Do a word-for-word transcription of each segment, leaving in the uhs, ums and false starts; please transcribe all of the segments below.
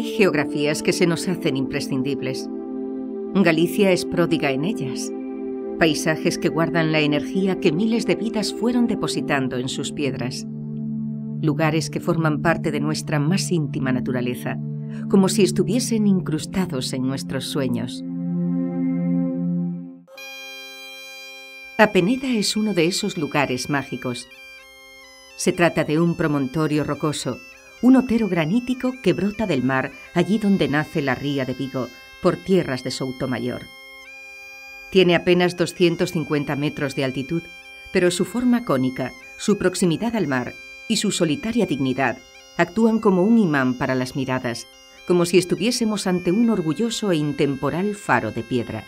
Hay geografías que se nos hacen imprescindibles. Galicia es pródiga en ellas. Paisajes que guardan la energía que miles de vidas fueron depositando en sus piedras. Lugares que forman parte de nuestra más íntima naturaleza, como si estuviesen incrustados en nuestros sueños. A Peneda es uno de esos lugares mágicos. Se trata de un promontorio rocoso, un otero granítico que brota del mar allí donde nace la ría de Vigo, por tierras de Soutomayor. Tiene apenas doscientos cincuenta metros de altitud, pero su forma cónica, su proximidad al mar y su solitaria dignidad actúan como un imán para las miradas, como si estuviésemos ante un orgulloso e intemporal faro de piedra.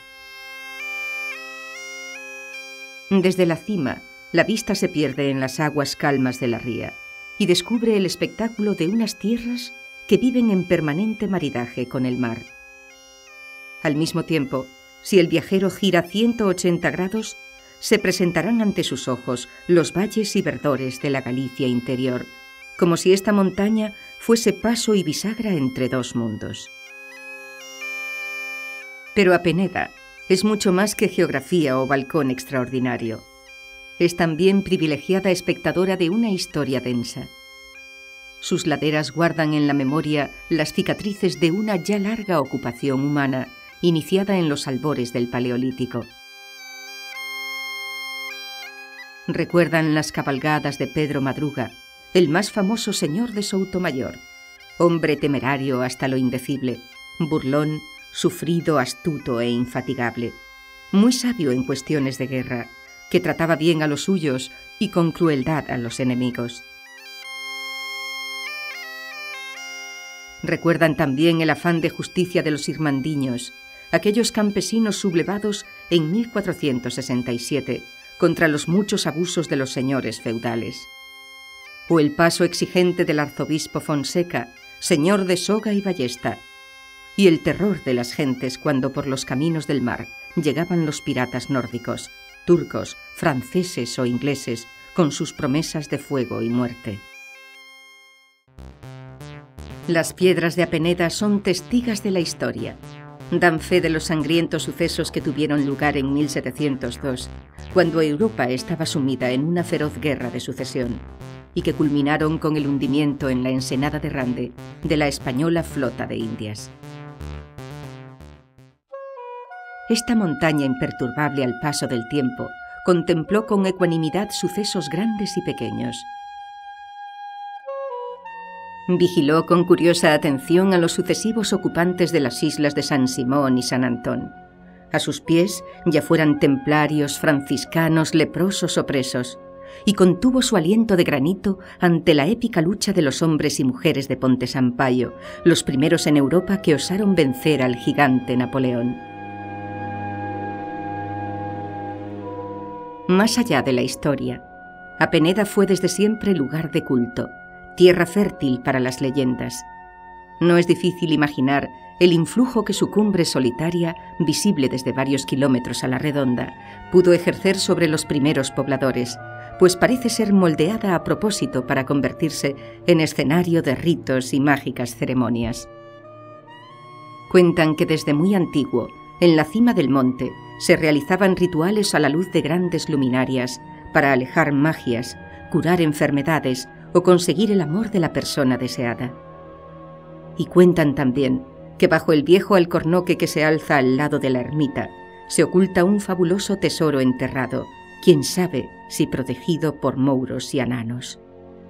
Desde la cima, la vista se pierde en las aguas calmas de la ría y descubre el espectáculo de unas tierras que viven en permanente maridaje con el mar. Al mismo tiempo, si el viajero gira ciento ochenta grados, se presentarán ante sus ojos los valles y verdores de la Galicia interior, como si esta montaña fuese paso y bisagra entre dos mundos. Pero a Peneda es mucho más que geografía o balcón extraordinario. Es también privilegiada espectadora de una historia densa. Sus laderas guardan en la memoria las cicatrices de una ya larga ocupación humana, iniciada en los albores del Paleolítico. Recuerdan las cabalgadas de Pedro Madruga, el más famoso señor de Soutomayor, hombre temerario hasta lo indecible, burlón, sufrido, astuto e infatigable, muy sabio en cuestiones de guerra, que trataba bien a los suyos y con crueldad a los enemigos. Recuerdan también el afán de justicia de los irmandiños, aquellos campesinos sublevados en mil cuatrocientos sesenta y siete contra los muchos abusos de los señores feudales. O el paso exigente del arzobispo Fonseca, señor de Soga y Ballesta, y el terror de las gentes cuando por los caminos del mar llegaban los piratas nórdicos, turcos, franceses o ingleses, con sus promesas de fuego y muerte. Las piedras de Apeneda son testigas de la historia. Dan fe de los sangrientos sucesos que tuvieron lugar en mil setecientos dos, cuando Europa estaba sumida en una feroz guerra de sucesión, y que culminaron con el hundimiento en la ensenada de Rande de la española flota de Indias. Esta montaña imperturbable al paso del tiempo contempló con ecuanimidad sucesos grandes y pequeños. Vigiló con curiosa atención a los sucesivos ocupantes de las islas de San Simón y San Antón. A sus pies, ya fueran templarios, franciscanos, leprosos o presos, y contuvo su aliento de granito ante la épica lucha de los hombres y mujeres de Ponte Sampaio, los primeros en Europa que osaron vencer al gigante Napoleón. Más allá de la historia, Apeneda fue desde siempre lugar de culto, tierra fértil para las leyendas. No es difícil imaginar el influjo que su cumbre solitaria, visible desde varios kilómetros a la redonda, pudo ejercer sobre los primeros pobladores, pues parece ser moldeada a propósito para convertirse en escenario de ritos y mágicas ceremonias. Cuentan que desde muy antiguo, en la cima del monte, se realizaban rituales a la luz de grandes luminarias para alejar magias, curar enfermedades o conseguir el amor de la persona deseada. Y cuentan también que bajo el viejo alcornoque que se alza al lado de la ermita se oculta un fabuloso tesoro enterrado, quién sabe si protegido por mouros y ananos.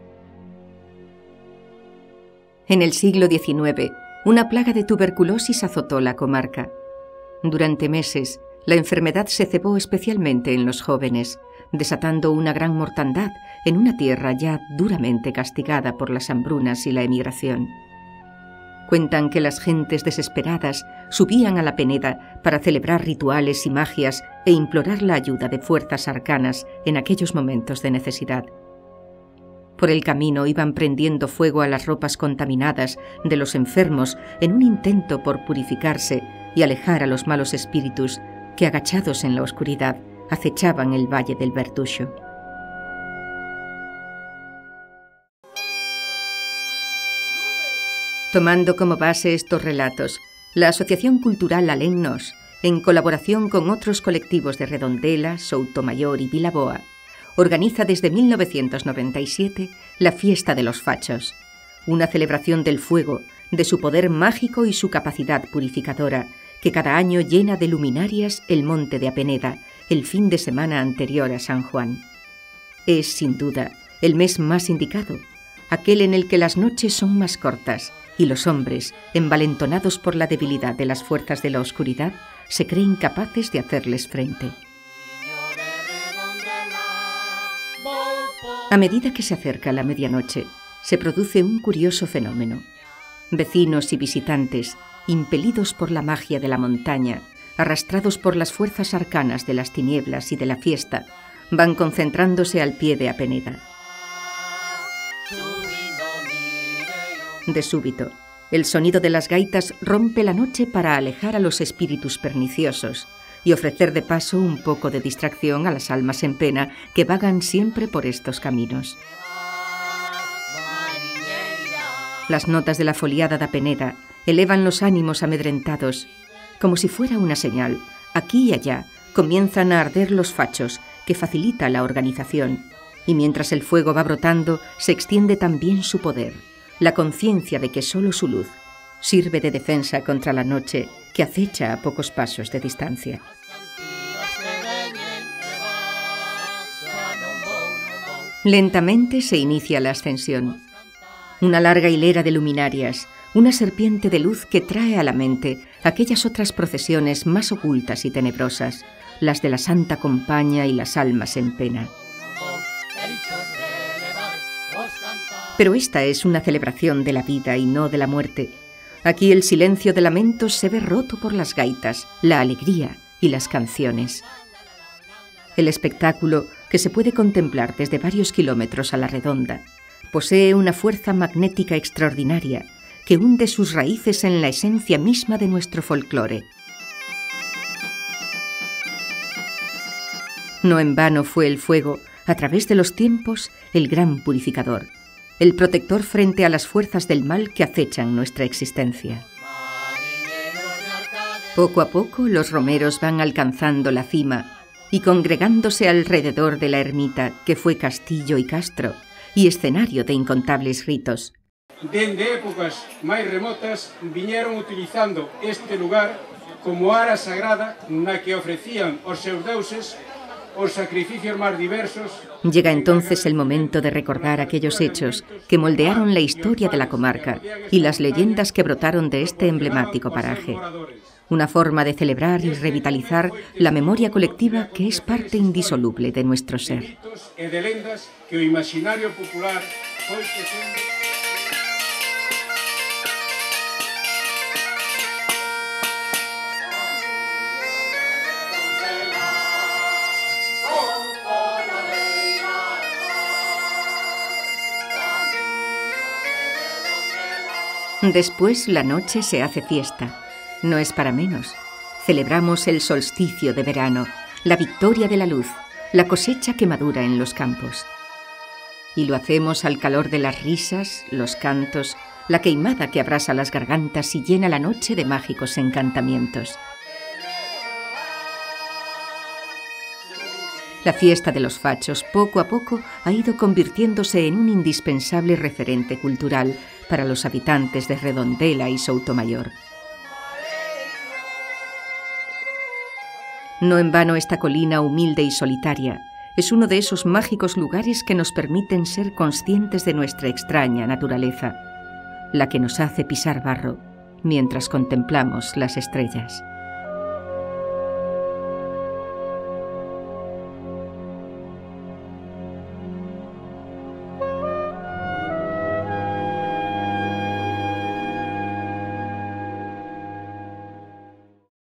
En el siglo diecinueve, una plaga de tuberculosis azotó la comarca. Durante meses, la enfermedad se cebó especialmente en los jóvenes, desatando una gran mortandad en una tierra ya duramente castigada por las hambrunas y la emigración. Cuentan que las gentes desesperadas subían a la Peneda para celebrar rituales y magias e implorar la ayuda de fuerzas arcanas en aquellos momentos de necesidad. Por el camino iban prendiendo fuego a las ropas contaminadas de los enfermos en un intento por purificarse y alejar a los malos espíritus que, agachados en la oscuridad, acechaban el valle del Bertuxo. Tomando como base estos relatos, la Asociación Cultural Alennos, en colaboración con otros colectivos de Redondela, Soutomayor y Vilaboa, organiza desde mil novecientos noventa y siete la Fiesta de los Fachos, una celebración del fuego, de su poder mágico y su capacidad purificadora, que cada año llena de luminarias el monte de Apeneda, el fin de semana anterior a San Juan. Es, sin duda, el mes más indicado, aquel en el que las noches son más cortas y los hombres, envalentonados por la debilidad de las fuerzas de la oscuridad, se creen capaces de hacerles frente. A medida que se acerca la medianoche, se produce un curioso fenómeno. Vecinos y visitantes, impelidos por la magia de la montaña, arrastrados por las fuerzas arcanas de las tinieblas y de la fiesta, van concentrándose al pie de Apeneda. De súbito, el sonido de las gaitas rompe la noche para alejar a los espíritus perniciosos y ofrecer de paso un poco de distracción a las almas en pena que vagan siempre por estos caminos. Las notas de la foliada de Apeneda elevan los ánimos amedrentados. Como si fuera una señal, aquí y allá comienzan a arder los fachos, que facilita la organización, y mientras el fuego va brotando, se extiende también su poder, la conciencia de que solo su luz sirve de defensa contra la noche que acecha a pocos pasos de distancia. Lentamente se inicia la ascensión. Una larga hilera de luminarias, una serpiente de luz que trae a la mente aquellas otras procesiones más ocultas y tenebrosas, las de la Santa Compaña y las almas en pena. Pero esta es una celebración de la vida y no de la muerte. Aquí el silencio de lamentos se ve roto por las gaitas, la alegría y las canciones. El espectáculo, que se puede contemplar desde varios kilómetros a la redonda, posee una fuerza magnética extraordinaria que hunde sus raíces en la esencia misma de nuestro folclore. No en vano fue el fuego, a través de los tiempos, el gran purificador, el protector frente a las fuerzas del mal que acechan nuestra existencia. Poco a poco los romeros van alcanzando la cima y congregándose alrededor de la ermita que fue castillo y castro y escenario de incontables ritos. Dende épocas máis remotas viñeron utilizando este lugar como ara sagrada na que ofrecían aos seus deuses os sacrificios máis diversos. Llega entonces el momento de recordar aquellos hechos que moldearon la historia de la comarca y las leyendas que brotaron de este emblemático paraje. Una forma de celebrar y revitalizar la memoria colectiva que es parte indisoluble de nuestro ser. E de lendas que o imaginario popular foi tecendo. Después la noche se hace fiesta. No es para menos. Celebramos el solsticio de verano, la victoria de la luz, la cosecha que madura en los campos. Y lo hacemos al calor de las risas, los cantos, la queimada que abrasa las gargantas y llena la noche de mágicos encantamientos. La fiesta de los fachos, poco a poco, ha ido convirtiéndose en un indispensable referente cultural para los habitantes de Redondela y Soutomayor. No en vano esta colina humilde y solitaria es uno de esos mágicos lugares que nos permiten ser conscientes de nuestra extraña naturaleza, la que nos hace pisar barro mientras contemplamos las estrellas.